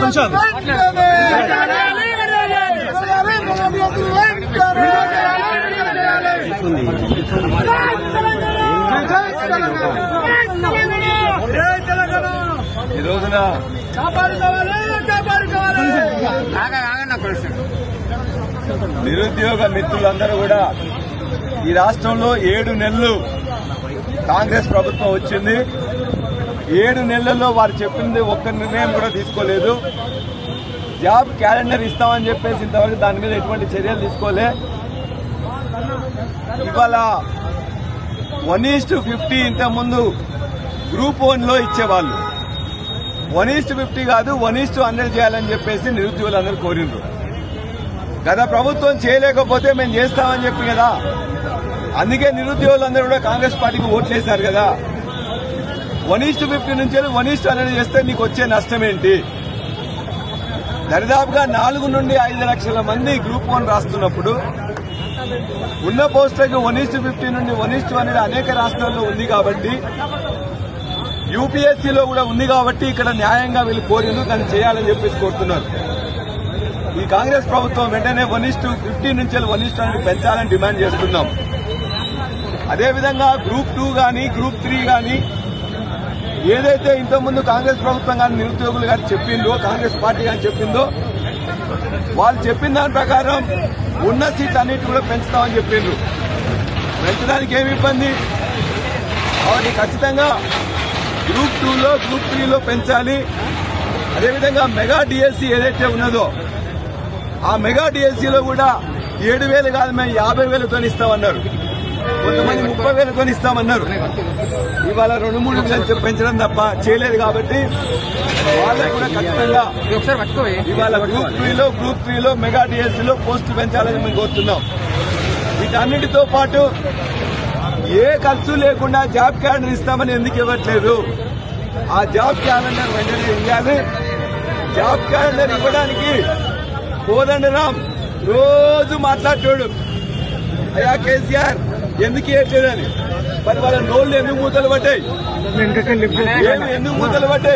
ఈ రోజున నిరుద్యోగ మిత్రులందరూ కూడా ఈ రాష్ట్రంలో 7 నెలలు కాంగ్రెస్ ప్రభుత్వం వచ్చింది. 7 నెలల్లో వారు చెప్పింది ఒక్క నిర్ణయం కూడా తీసుకోలేదు. జాబ్ క్యాలెండర్ ఇస్తామని చెప్పేసి ఇంతవరకు దాని మీద ఎటువంటి చర్యలు తీసుకోలే. ఇవాళ 1:50 ఇంతకుముందు గ్రూప్ 1లో ఇచ్చేవాళ్ళు 1:50 కాదు 1:100 చేయాలని చెప్పేసి నిరుద్యోగులందరూ కోరిండ్రు. గత ప్రభుత్వం చేయలేకపోతే మేము చేస్తామని చెప్పి కదా, అందుకే నిరుద్యోగులందరూ కూడా కాంగ్రెస్ పార్టీకి ఓట్లేశారు కదా. 1:50 నుంచి 1:100 చేస్తే నీకు వచ్చే నష్టం ఏంటి? దరిదాపుగా 4 నుండి 5 లక్షల మంది గ్రూప్ 1 రాస్తున్నప్పుడు ఉన్న పోస్టులకు 1:50 నుండి 1:100 అనేక రాష్ట్రాల్లో ఉంది కాబట్టి, యూపీఎస్సీలో కూడా ఉంది కాబట్టి ఇక్కడ న్యాయంగా వీళ్ళు కోరిండ్రు, దాన్ని చేయాలని చెప్పేసి కోరుతున్నారు. ఈ కాంగ్రెస్ ప్రభుత్వం వెంటనే 1:50 నుంచి 1:100 పెంచాలని డిమాండ్ చేస్తున్నాం. అదేవిధంగా గ్రూప్ 2 గానీ గ్రూప్ 3 గానీ ఏదైతే ఇంతకుముందు కాంగ్రెస్ ప్రభుత్వం కానీ నిరుద్యోగులు గారు చెప్పిందో, కాంగ్రెస్ పార్టీ కానీ చెప్పిందో, వాళ్ళు చెప్పిన దాని ప్రకారం ఉన్న సీట్లు అన్నిటి కూడా పెంచుతామని చెప్పిండ్రు. పెంచడానికి ఏమి ఇబ్బంది? కాబట్టి ఖచ్చితంగా గ్రూప్ 2లో గ్రూప్ 3లో పెంచాలి. అదేవిధంగా మెగా డిఎస్సీ ఏదైతే ఉన్నదో ఆ మెగా డిఎస్సీలో కూడా 7,000 కాదు మేము 50,000తో ఇస్తామన్నారు. కొంతమంది 30,000తో ఇస్తామన్నారు. ఇవాళ 2-3 లక్షలు పెంచడం తప్ప చేయలేదు కాబట్టి వాళ్ళకు కూడా ఖచ్చితంగా ఇవాళ గ్రూప్ 3లో మెగా డిఎస్సీలో పోస్టులు పెంచాలని మేము కోరుతున్నాం. వీటన్నిటితో పాటు ఏ ఖర్చు లేకుండా జాబ్ క్యాలెండర్ ఇస్తామని ఎందుకు ఇవ్వట్లేదు? ఆ జాబ్ క్యాలెండర్ వెంటనే ఇవ్వాలి. జాబ్ క్యాలెండర్ ఇవ్వడానికి కోదండరాం రోజు మాట్లాడతాడు, అయ్యా కేసీఆర్ ఎందుకు ఇవ్వట్లేదని. మరి వాళ్ళ నోళ్లు ఎందుకు మూతలు పడ్డాయి? ఎందుకు మూతలు పడ్డాయి?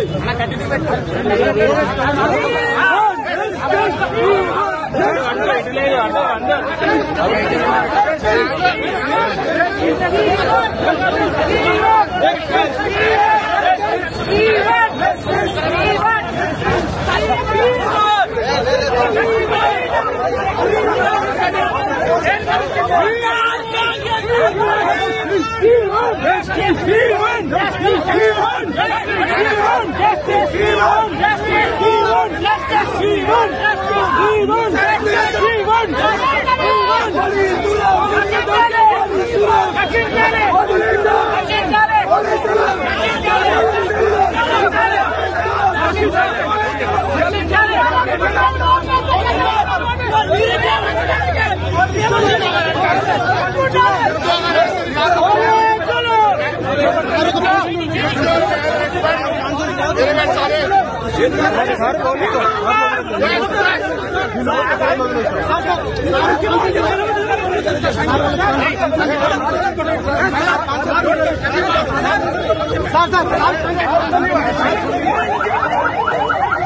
సార్